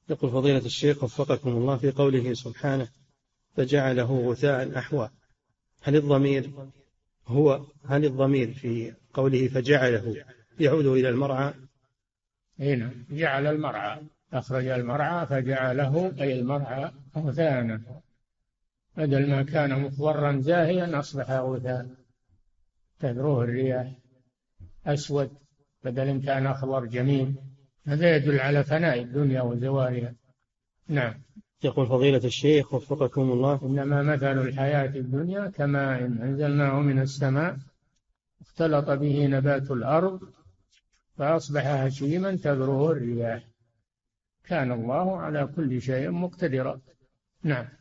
يقول فضيلة الشيخ وفقكم الله، في قوله سبحانه فجعله غثاء أحوى، هل الضمير في قوله فجعله يعود إلى المرعى؟ هنا جعل المرعى، أخرج المرعى فجعله أي المرعى غثاء، بدل ما كان مخضرا زاهيا أصبح غثاء تذروه الرياح، أسود بدل إن كان أخضر جميل. هذا يدل على فناء الدنيا وزوالها. نعم. يقول فضيلة الشيخ وفقكم الله، إنما مثل الحياة الدنيا كماء أنزلناه من السماء اختلط به نبات الأرض فأصبح هشيما تذروه الرياح، كان الله على كل شيء مقتدرا. نعم.